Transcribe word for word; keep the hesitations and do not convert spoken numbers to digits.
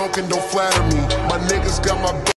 talking, don't flatter me. My niggas got my